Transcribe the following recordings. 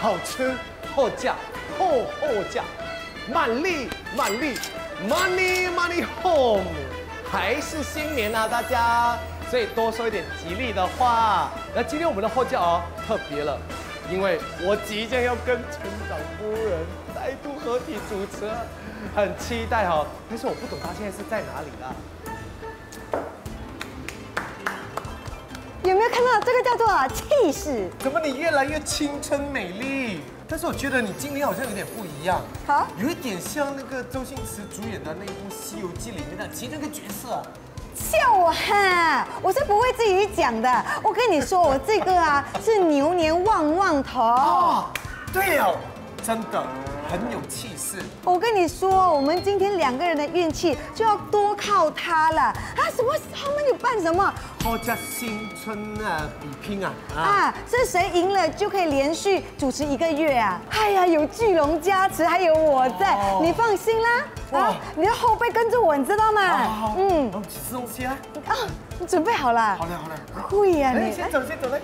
好吃，后价，后价，满利，money home， 还是新年啊，大家，所以多说一点吉利的话。那今天我们的后价哦特别了，因为我即将要跟村长夫人再度合体主持，很期待哦。但是我不懂他现在是在哪里啦。 有没有看到这个叫做气势？ 怎么你越来越青春美丽？但是我觉得你今天好像有点不一样， 好， 有一点像那个周星驰主演的那部《西游记》里面的其中一个角色。 笑我哈！我是不会自己讲的。我跟你说，我这个啊是牛年旺旺头。 哦，对哦，真的很有气势。 我跟你说，我们今天2个人的运气就要多靠他了啊！什么？他们有办什么？ 好家新春啊，比拼啊！ 啊，是谁赢了就可以连续主持1个月啊！哎呀，有巨龙加持，还有我在，你放心啦。啊，你的后背跟着我，你知道吗？ 好，嗯，我们去吃东西啊。 啊，你准备好了？ 好了。 会呀，你先走来。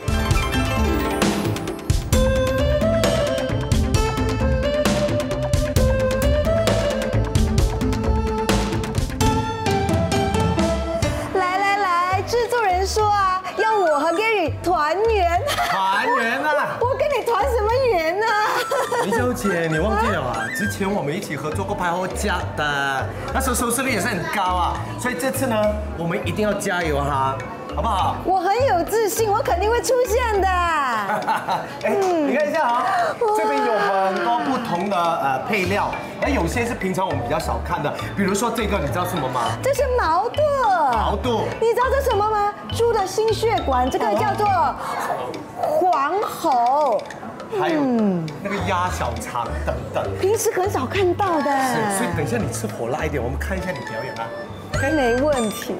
说啊，要我和 Gary 团圆。 团圆啊！ 我跟你团什么圆呢？ 林小姐，你忘记了啊？之前我们一起合作过拍后家的，那时候收视率也是很高啊。所以这次呢，我们一定要加油哈，好不好？ 我很有自信，我肯定会出现的。 你看一下啊，这边有很多不同的配料，而有些是平常我们比较少看的，比如说这个，你知道什么吗？这是毛肚。 毛肚， 你知道这什么吗？猪的心血管，这个叫做黄喉。 还有那个鸭小肠等等， 平时很少看到的。 是，所以等一下你吃火辣一点，我们看一下你表演啊。 没问题。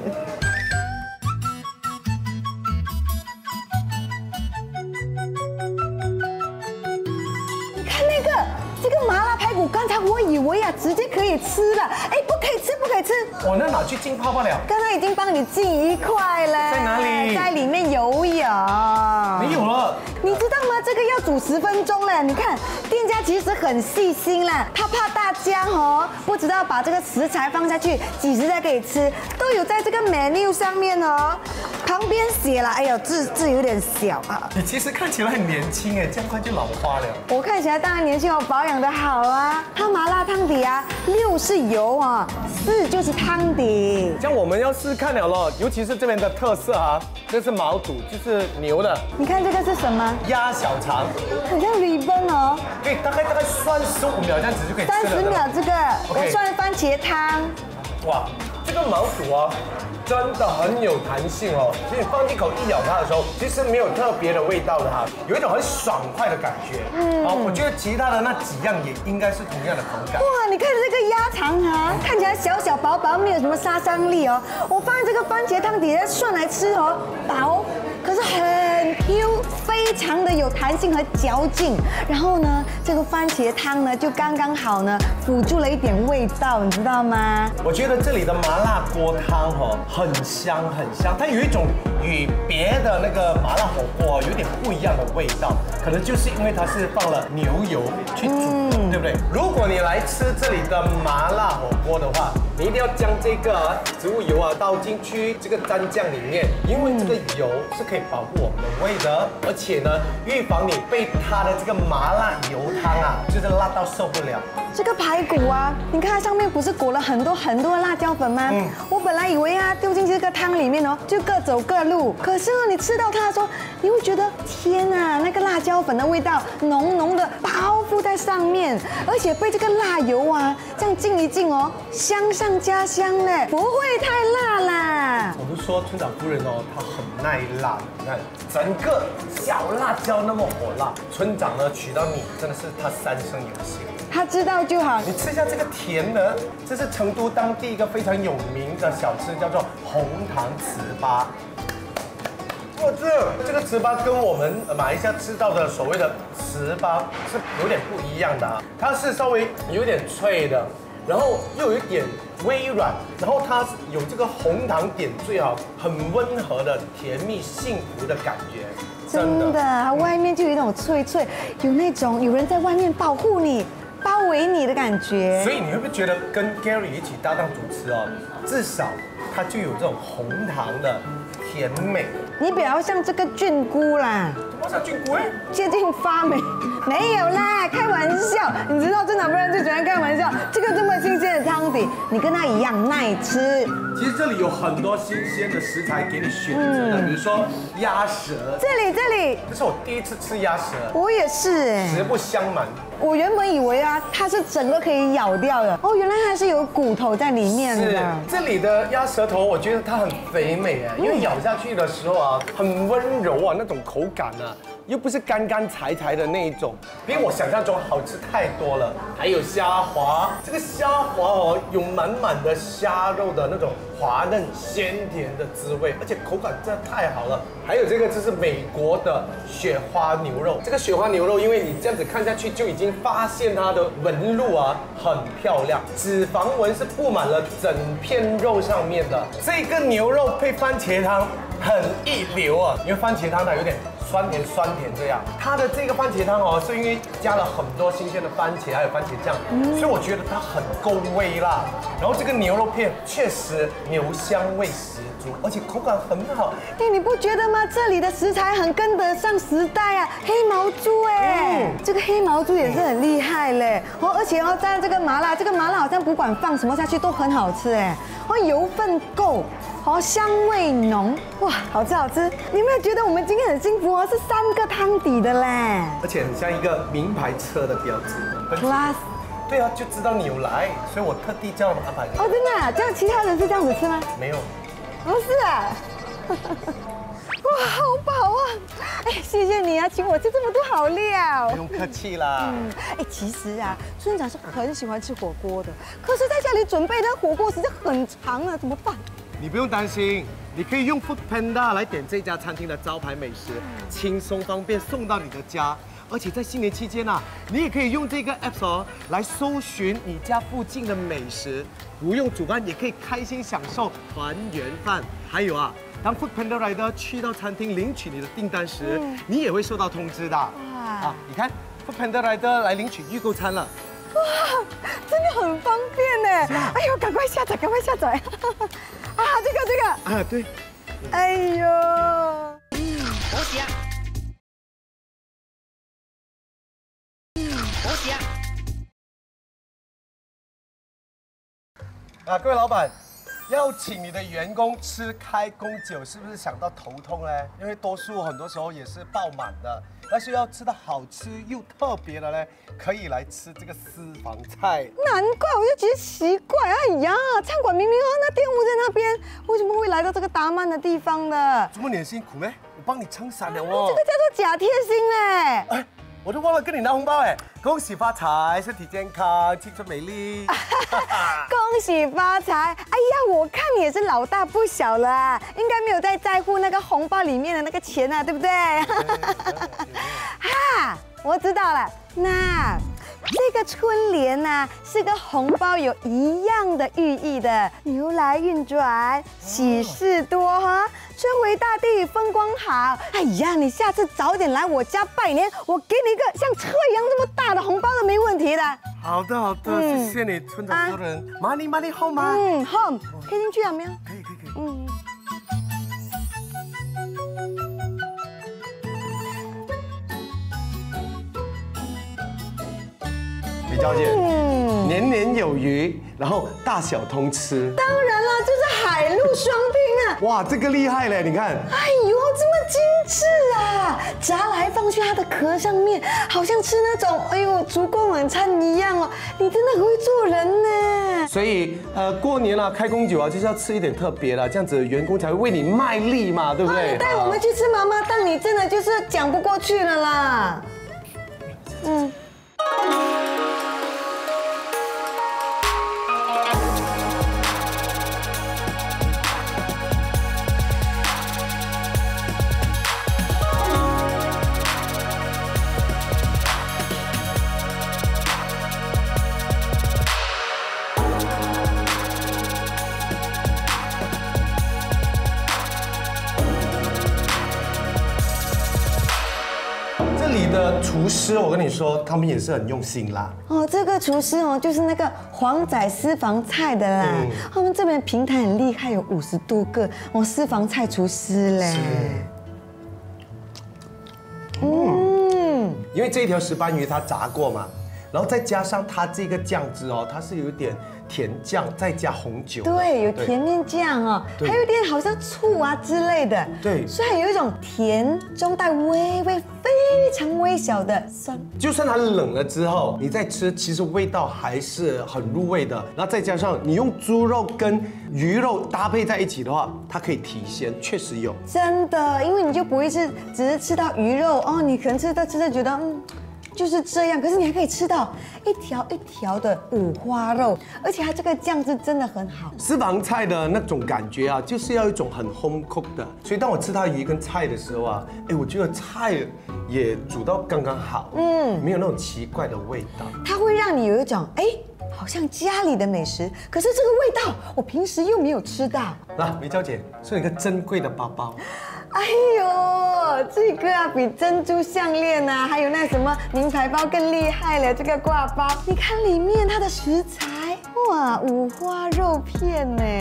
你看那个。 这个麻辣排骨，刚才我以为啊，直接可以吃了，哎，不可以吃。 我那拿去浸泡不了。 刚才已经帮你浸一块了。 在哪里？ 在里面游泳。 没有了。 你知道吗？这个要煮10分钟了。你看，店家其实很细心啦，他怕大家不知道把这个食材放下去，几时才可以吃，都有在这个 menu 上面哦。旁边写了，哎呦，字有点小啊。 你其实看起来很年轻哎，这样快就老花了。 我看起来当然年轻，我保养得好啊。它麻辣汤底啊，6是油啊，4就是汤底。 这样我们要试看了咯，尤其是这边的特色啊，这是毛肚，就是牛的。 你看这个是什么？ 鸭小肠， 很像ribbon哦。 对，大概算15秒这样子就可以吃了。 30秒这个，我算番茄汤。 哇，这个毛肚啊。 真的很有弹性哦，所以你放进口一咬它的时候，其实没有特别的味道的哈，有一种很爽快的感觉。好，我觉得其他的那几样也应该是同样的口感。 哇，你看这个鸭肠啊，看起来小小薄薄，没有什么杀伤力哦。我放在这个番茄汤底下涮来吃哦，薄，可是很 Q， 非常的有弹性和嚼劲。然后呢，这个番茄汤呢就刚刚好呢，辅助了一点味道，你知道吗？ 我觉得这里的麻辣锅汤很香，它有一种与别的那个麻辣火锅有点不一样的味道，可能就是因为它是放了牛油去煮的，对不对？如果你来吃这里的麻辣火锅的话，你一定要将这个植物油啊倒进去这个蘸酱里面，因为这个油是可以保护我们的胃的，而且呢，预防你被它的这个麻辣油汤啊，就是辣到受不了。 这个排骨啊，你看它上面不是裹了很多的辣椒粉吗？我本来以为啊，丢进这个汤里面哦，就各走各路。可是呢，你吃到它的时候，你会觉得天啊，那个辣椒粉的味道浓浓的包覆在上面，而且被这个辣油啊这样浸一浸哦，香上加香嘞，不会太辣啦。 我就说村长夫人哦，她很耐辣，你看整个小辣椒那么火辣，村长呢娶到你真的是他3生有幸。 他知道就好。 你吃一下这个甜的，这是成都当地一个非常有名的小吃，叫做红糖糍粑。哇，这个糍粑跟我们马来西亚吃到的所谓的糍粑是有点不一样的啊，它是稍微有点脆的， 然后又有一点微软，然后它有这个红糖点缀啊，很温和的甜蜜幸福的感觉。 真的，它外面就有一种脆脆，有那种有人在外面保护你、包围你的感觉。 所以你会不会觉得跟 Gary 一起搭档主持哦，至少它就有这种红糖的甜美？ 你比较像这个菌菇啦， 怎么像菌菇哎？ 接近发霉，没有啦，开玩笑。你知道这哪不然最喜欢开玩笑？这个这么新鲜的汤底，你跟它一样耐吃。 其实这里有很多新鲜的食材给你选择的，比如说鸭舌。 这里， 这是我第一次吃鸭舌， 我也是哎， 实不相瞒。 我原本以为啊，它是整个可以咬掉的，哦，原来它是有骨头在里面的。 是，这里的鸭舌头，我觉得它很肥美哎，因为咬下去的时候啊，很温柔啊，那种口感啊，又不是干干柴柴的那一种，比我想象中好吃太多了。还有虾滑，这个虾滑哦，有满满的虾肉的那种滑嫩鲜甜的滋味，而且口感真的太好了。还有这个就是美国的雪花牛肉，这个雪花牛肉，因为你这样子看下去就已经发现它的纹路啊很漂亮，脂肪纹是布满了整片肉上面的。这个牛肉配番茄汤很一流啊，因为番茄汤它有点酸甜这样，它的这个番茄汤哦，是因为加了很多新鲜的番茄还有番茄酱，所以我觉得它很够味辣。然后这个牛肉片确实牛香味十足，而且口感很好。 哎，你不觉得吗？这里的食材很跟得上时代啊，黑毛猪哎，这个黑毛猪也是很厉害嘞。哦，而且哦，在这个麻辣好像不管放什么下去都很好吃哎，哦，油分够。哦，香味浓，哇，好吃好吃！你有没有觉得我们今天很幸福哦？是3个汤底的嘞， 而且很像一个名牌车的标志。 Class。 对啊，就知道你有来，所以我特地叫他们安排。 哦，真的啊？这样其他人是这样子吃吗？ 没有。 不是啊。哇，好饱啊！哎，谢谢你啊，请我吃这么多好料。 不用客气啦。 哎，其实啊，村长是很喜欢吃火锅的，可是在家里准备的火锅时间很长啊，怎么办？ 你不用担心，你可以用 Food Panda 来点这家餐厅的招牌美食，轻松方便送到你的家。而且在新年期间啊，你也可以用这个 App 哦来搜寻你家附近的美食，不用煮饭也可以开心享受团圆饭。还有啊，当 Food Panda Rider 去到餐厅领取你的订单时，你也会收到通知的。啊，你看 Food Panda Rider 来领取预购餐了。 哇，真的很方便呢！哎呦，赶快下载，赶快下载！啊，这个啊，对。 哎呦， 我想。 各位老板，邀请你的员工吃开工酒，是不是想到头痛呢？因为很多时候也是爆满的。但是要吃的好吃又特别的呢，可以来吃这个私房菜。 难怪我就觉得奇怪，哎呀，餐馆明明那店屋在那边，为什么会来到这个达曼的地方的？ 这么你很辛苦咩？我帮你撑伞了哦。 这个叫做假贴心嘞。 哎，我都忘了跟你拿红包哎！恭喜发财，身体健康，青春美丽。 恭喜发财！哎呀，我看你也是老大不小了，应该没有在乎那个红包里面的那个钱啊，对不对？哈，我知道了，那这个春联呢，是跟红包有一样的寓意的，牛来运转，喜事多哈，春回大地，风光好。哎呀，你下次早点来我家拜年，我给你一个像车一样这么大的红包都没问题的。 好的，谢谢你，村长夫人。Money home 吗 ？home， 可以进去有没有？ 可以。李小姐，年年有余，然后大小通吃。 当然了，这是海陆双拼啊！ 哇，这个厉害嘞！你看， 哎呦，这么精致啊！炸来放去它的壳上面，好像吃那种烛光晚餐一样哦。你真的很会做人呢。 所以过年了，开工酒啊，就是要吃一点特别的，这样子员工才会为你卖力嘛，对不对？ 带我们去吃妈妈档，你真的就是讲不过去了啦。 厨师，我跟你说，他们也是很用心啦。 哦，这个厨师哦，就是那个黄仔私房菜的啦。他们这边平台很厉害，有50多个哦私房菜厨师嘞。 因为这一条石斑鱼它炸过嘛，然后再加上它这个酱汁哦，它是有一点甜酱，再加红酒。 对，有甜面酱哦，还有点好像醋啊之类的。 对， 所以有一种甜中带微微非常微小的酸。 就算它冷了之后，你再吃，其实味道还是很入味的。然后再加上你用猪肉跟鱼肉搭配在一起的话，它可以提鲜，确实有。 真的，因为你就不会只是吃到鱼肉哦，你可能吃着觉得就是这样，可是你还可以吃到一条一条的五花肉，而且它这个酱汁真的很好。 私房菜的那种感觉啊，就是要一种很 home cook 的。所以当我吃它鱼跟菜的时候啊，我觉得菜也煮到刚刚好，没有那种奇怪的味道。 它会让你有一种好像家里的美食，可是这个味道我平时又没有吃到。 那梅娇姐送你一个珍贵的包包。 哎呦，这个啊比珍珠项链啊，还有那什么名牌包更厉害了。这个挂包，你看里面它的食材，哇，五花肉片呢。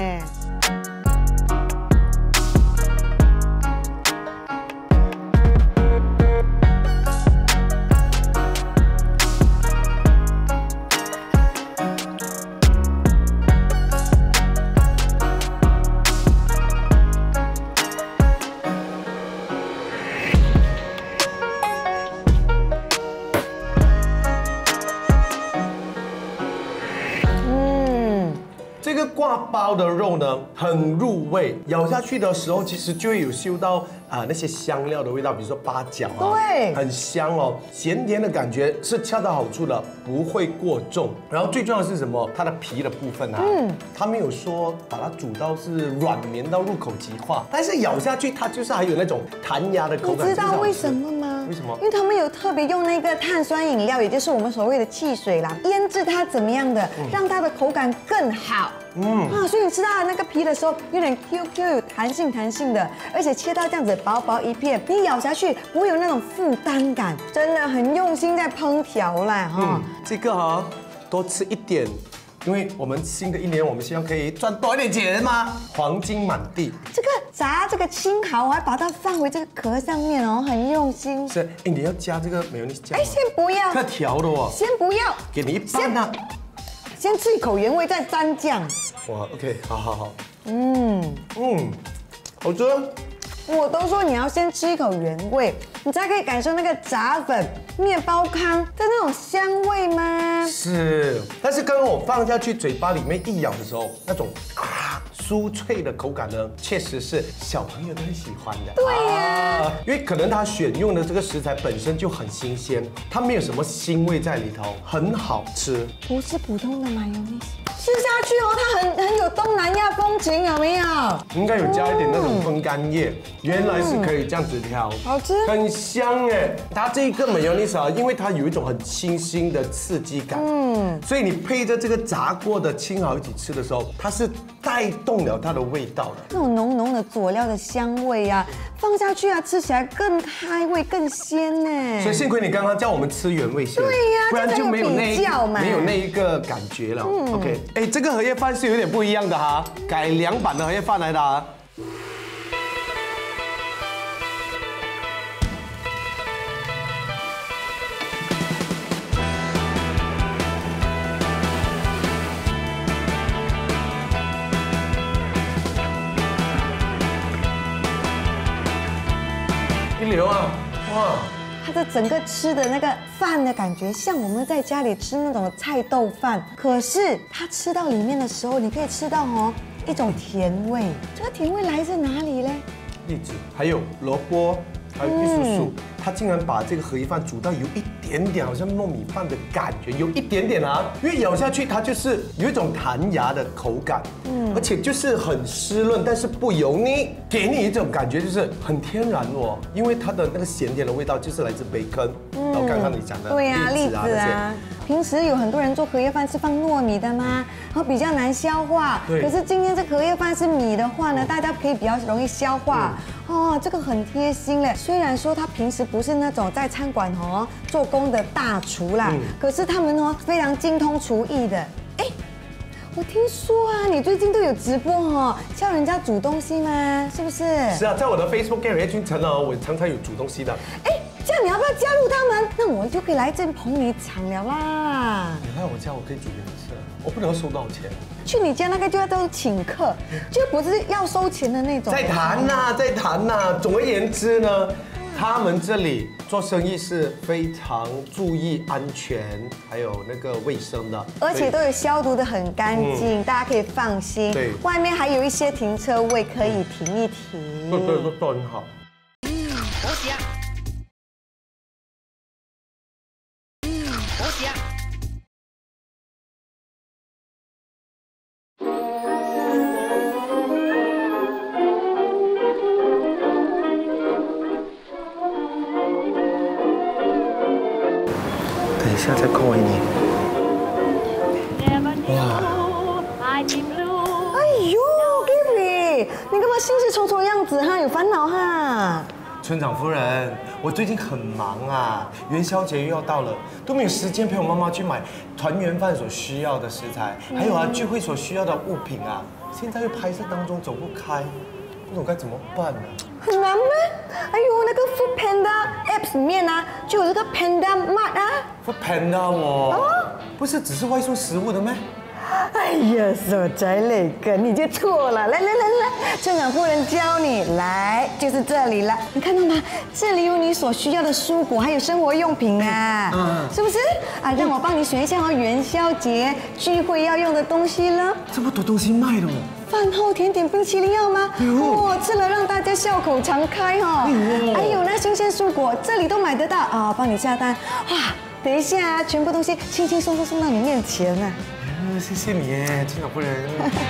这个挂包的肉呢，很入味，咬下去的时候，其实就会有嗅到那些香料的味道，比如说八角啊， 对， 很香哦，咸甜的感觉是恰到好处的，不会过重。然后最重要的是什么？它的皮的部分啊，它没有说把它煮到是软绵到入口即化，但是咬下去它就是还有那种弹牙的口感。 你知道为什么吗？ 为什么？ 因为他们有特别用那个碳酸饮料，也就是我们所谓的汽水啦，腌制它怎么样的，让它的口感更好。所以你吃到那个皮的时候，有点 QQ 有弹性的，而且切到这样子薄薄一片，你咬下去不会有那种负担感，真的很用心在烹调啦哈。 这个多吃一点。因为我们新的一年，我们希望可以赚多一点钱嘛，黄金满地。 这个炸这个青蚝，我还把它放回这个壳上面哦，很用心。 是，你要加这个美乃滋酱吗？ 先不要。 它调的哦。 先不要。 给你一半啊。 先吃一口原味，再沾酱。 哇 ，OK， 好。好吃。 我都说你要先吃一口原味，你才可以感受那个炸粉、面包糠的那种香味吗？ 是，但是刚刚我放下去嘴巴里面一咬的时候，那种酥脆的口感呢，确实是小朋友都很喜欢的。 对呀， 因为可能他选用的这个食材本身就很新鲜，它没有什么腥味在里头，很好吃。 不是普通的mayonnaise。吃下去哦，它很有东南亚风情，有没有？ 应该有加一点那种风干叶，原来是可以这样子调， 好吃， 很香哎。它这个美乃滋啊，因为它有一种很清新的刺激感，所以你配着这个炸过的青蚝一起吃的时候，它是带动了它的味道的， 那种浓浓的佐料的香味啊，放下去啊，吃起来更开胃、更鲜呢。 所以幸亏你刚刚叫我们吃原味先， 对呀， 不然就没有那一个感觉了。OK。这个荷叶饭是有点不一样的哈，改良版的荷叶饭来的啊。一流啊，哇！ 它的整个吃的那个饭的感觉，像我们在家里吃那种菜豆饭，可是它吃到里面的时候，你可以吃到一种甜味。这个甜味来自哪里呢？ 栗子，还有萝卜，还有玉蜀黍，它竟然把这个荷叶饭煮到有一点点好像糯米饭的感觉，有一点点啊，因为咬下去它就是有一种弹牙的口感，而且就是很湿润，但是不油腻，给你一种感觉就是很天然哦，因为它的那个咸甜的味道就是来自培根，然后刚刚你讲的对呀，栗子啊。平时有很多人做荷叶饭是放糯米的吗？然后比较难消化。 对。 可是今天这荷叶饭是米的话呢，大家可以比较容易消化。这个很贴心嘞。虽然说它平时不不是那种在餐馆做工的大厨啦，可是他们非常精通厨艺的。哎，我听说啊，你最近都有直播教人家煮东西吗？是不是？ 是啊，在我的 Facebook Gary 君城我常常有煮东西的。 哎，这样你要不要加入他们？那我就可以来这捧你场了啦。 你来我家，我可以煮给你吃，我不能收多少钱。 去你家那个就要都请客，就不是要收钱的那种。 再谈呐，再谈呐。总而言之呢，他们这里做生意是非常注意安全，还有那个卫生的， 而且都有消毒的很干净，大家可以放心。 对， 外面还有一些停车位可以停一停。 对，都很好。 我喜啊。我喜啊。 等一下再扣给你。哇！ 哎呦 ，Gary， 你干嘛心事重重的样子哈？有烦恼哈？ 村长夫人，我最近很忙啊，元宵节又要到了，都没有时间陪我妈妈去买团圆饭所需要的食材，还有聚会所需要的物品啊。现在又拍摄当中走不开，不懂该怎么办呢？ 很难吗？哎呦，那个 Food Panda Apps 里面就有这个 Panda Mart 啊。 Food Panda 不是只是外送食物的吗？ 哎呀，所在那个你就错了。来，村长夫人教你，来，就是这里了。你看到吗？这里有你所需要的蔬果，还有生活用品啊，是不是？啊，让我帮你选一下元宵节聚会要用的东西了。 这么多东西卖的哦。 饭后甜点冰淇淋要吗？吃了让大家笑口常开还有那新鲜蔬果，这里都买得到啊，帮你下单。哇，等一下全部东西轻轻松松送到你面前啊。 谢谢你耶，村长夫人。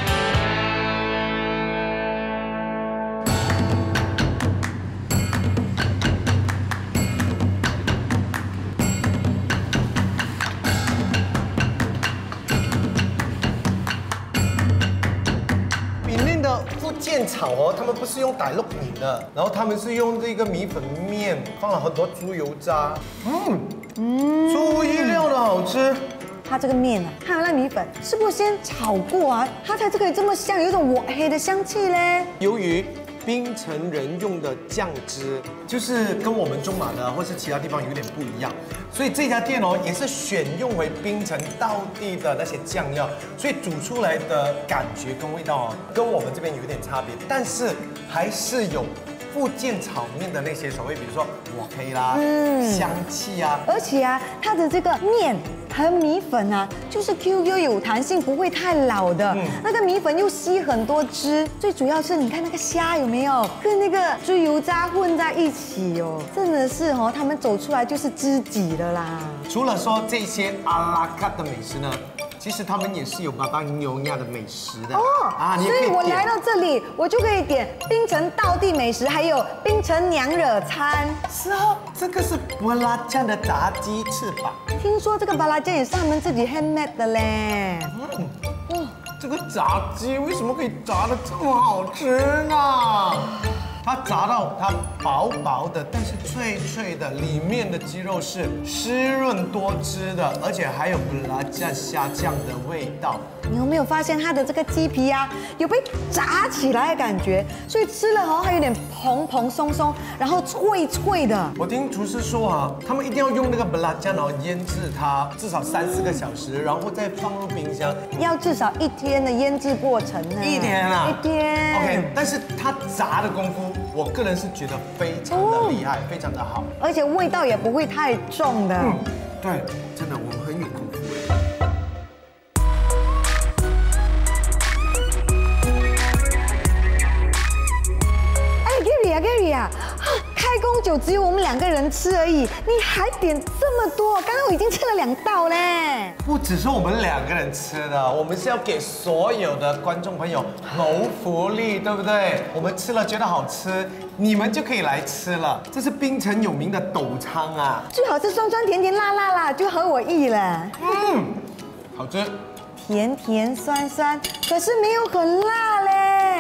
里面的福建炒他们不是用傣肉米的，然后他们是用这个米粉面，放了很多猪油渣，出乎意料的好吃。 它这个面还有那米粉，是不是先炒过啊？它才可以这么香，有一种我黑的香气嘞。 由于槟城人用的酱汁就是跟我们中马的或是其他地方有点不一样，所以这家店也是选用回槟城道地的那些酱料，所以煮出来的感觉跟味道跟我们这边有点差别，但是还是有福建炒面的那些所谓，比如说我黑啦，香气啊， 而且它的这个面和米粉就是 Q 有弹性，不会太老的。那个米粉又吸很多汁，最主要是你看那个虾有没有跟那个猪油渣混在一起真的是他们走出来就是知己的啦。 除了说这些阿拉卡的美食呢，其实他们也是有巴巴牛亚的美食的所以我来到这里，我就可以点槟城道地美食，还有槟城娘惹餐。 是这个是布拉酱的炸鸡翅膀。 听说这个巴拉酱也是他们自己 handmade 的嘞。 这个炸鸡为什么可以炸得这么好吃呢？它炸到它薄薄的，但是脆脆的，里面的鸡肉是湿润多汁的，而且还有布拉酱虾酱的味道。 你有没有发现它的这个鸡皮有被炸起来的感觉？所以吃了还有点蓬蓬松松，然后脆脆的。 我听厨师说他们一定要用那个布拉酱腌制它至少3-4个小时，然后再放入冰箱， 要至少1天的腌制过程呢。 1天啊 ？1天。 OK， 但是它炸的功夫，我个人是觉得非常的厉害，非常的好， 而且味道也不会太重的。 对，真的我们很有功夫。 Gary 开工久只有我们2个人吃而已，你还点这么多？刚刚我已经吃了2道嘞。 不只是我们2个人吃的，我们是要给所有的观众朋友谋福利，对不对？我们吃了觉得好吃，你们就可以来吃了。这是槟城有名的斗昌最好是酸酸甜甜辣辣啦，就合我意了。 好吃。 甜甜酸酸，可是没有很辣嘞。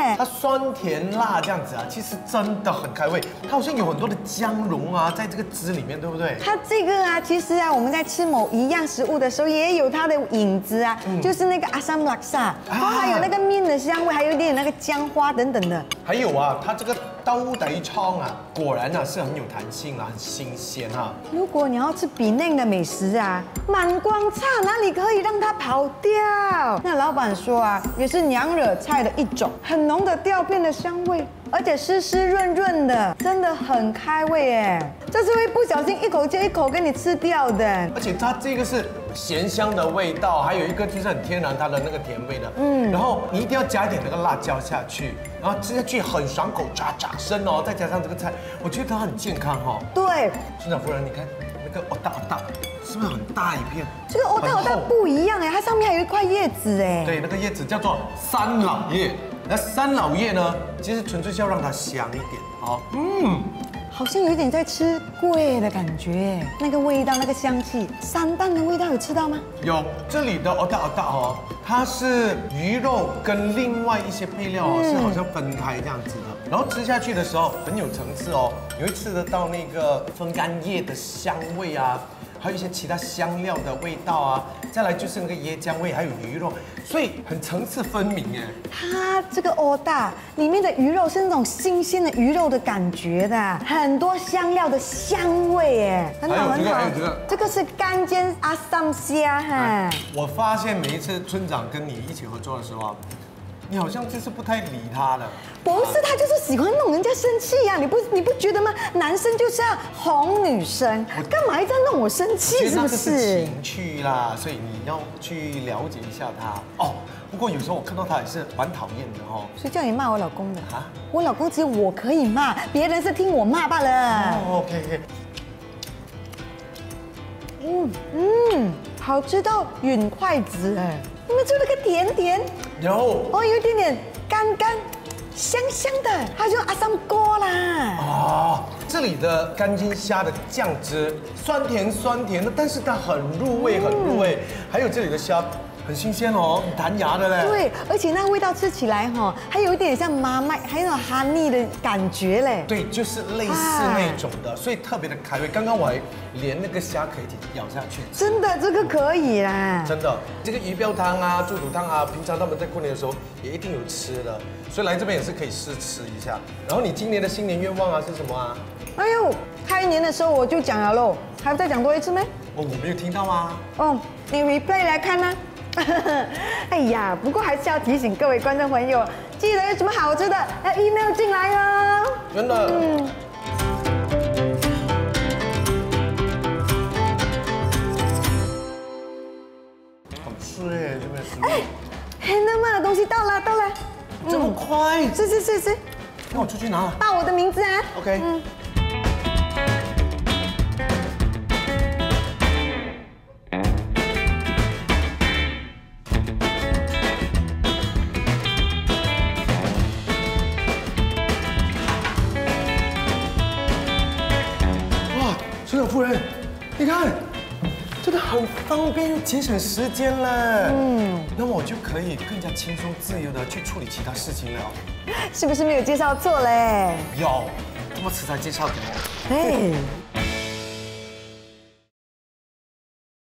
它酸甜辣这样子啊，其实真的很开胃。它好像有很多的姜蓉啊，在这个汁里面，对不对？ 它这个啊，其实啊，我们在吃某一样食物的时候，也有它的影子啊，就是那个阿萨姆拉萨，它还有那个面的香味，还有一点那个姜花等等的。 还有啊，它这个兜底仓啊，果然啊是很有弹性啦，很新鲜哈。 如果你要吃比内的美食啊，满光叉哪里可以让它跑掉？那老板说啊，也是娘惹菜的一种，很浓的吊片的香味，而且湿湿润润的，真的很开胃哎。这是会不小心一口接一口给你吃掉的。 而且它这个是咸香的味道，还有一个就是很天然它的那个甜味的。然后你一定要加一点那个辣椒下去，然后吃下去很爽口，炸声哦，再加上这个菜，我觉得它很健康哈。 对， 村长夫人，你看那个大，是不是很大一片？ 这个欧大不一样哎，它上面还有一块叶子哎。 对，那个叶子叫做三老叶。那三老叶呢，其实纯粹是要让它香一点哦。 好像有点在吃桂的感觉，那个味道，那个香气，三蛋的味道有吃到吗？ 有，这里的欧大哦，它是鱼肉跟另外一些配料哦，是好像分开这样子的。然后吃下去的时候很有层次哦，你会吃得到那个风干叶的香味啊，还有一些其他香料的味道啊，再来就是那个椰浆味，还有鱼肉，所以很层次分明哎。 它这个欧大里面的鱼肉是那种新鲜的鱼肉的感觉的，很多香料的香味哎，很好很好。这个是干煎阿萨姆虾哈。 我发现每一次村长跟你一起合作的时候啊，你好像就是不太理他了。 不是，他就是喜欢弄人家生气呀，你不觉得吗？男生就是要哄女生，干嘛一直要弄我生气？是不是？ 情趣啦，所以你要去了解一下他哦。不过有时候我看到他也是蛮讨厌的哦。 谁叫你骂我老公的啊？ 我老公只有我可以骂，别人是听我骂罢了。 OK。 好吃到吮筷子哎！你们做那个甜甜， 有哦，有一点点干香香的，它就阿萨姆锅啦。 哦，这里的干煎虾的酱汁酸甜的，但是它很入味，很入味。还有这里的虾很新鲜哦，很弹牙的嘞。 对，而且那味道吃起来哈，还有一点像麻麦，还有那种哈密的感觉嘞。 对，就是类似那种的，所以特别的开胃。刚刚我还连那个虾可以一起咬下去。 真的，这个可以啦。 真的，这个鱼标汤啊、猪肚汤啊，平常他们在过年的时候也一定有吃的，所以来这边也是可以试吃一下。然后你今年的新年愿望啊是什么啊？ 哎呦，开年的时候我就讲了喽，还要再讲多一次没？ 哦，我没有听到啊。 哦，你 replay 来看呢。哎呀，不过还是要提醒各位观众朋友，记得有什么好吃的要 email 进来哦。 真的。好吃耶，这边食物。 哎，很那么的东西到了。 这么快？ 是。 那我出去拿。 报我的名字啊。 OK。村长夫人，你看，真的很方便，节省时间了。那么我就可以更加轻松自由的去处理其他事情了。 是不是没有介绍错嘞？ 不要，这么迟才介绍给我。 哎。